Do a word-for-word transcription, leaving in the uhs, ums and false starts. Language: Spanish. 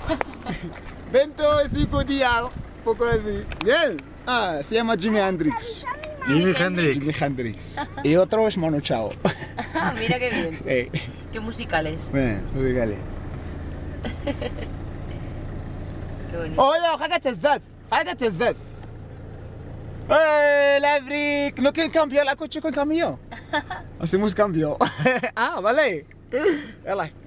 Bento es psicodial. Poco así. Bien. Ah, se llama Jimi Hendrix. Jimi Hendrix. Jimi Hendrix. Y otro es Manu Chao. Mira qué bien. Eh, Qué musicales. Bien, musicales. Qué bonito. Oye, حاجة تهزاز. حاجة تهزاز. ¡Eh, Laverick! ¿No quieren cambiar la coche con cambio? Hacemos cambio. Ah, vale. Yalla.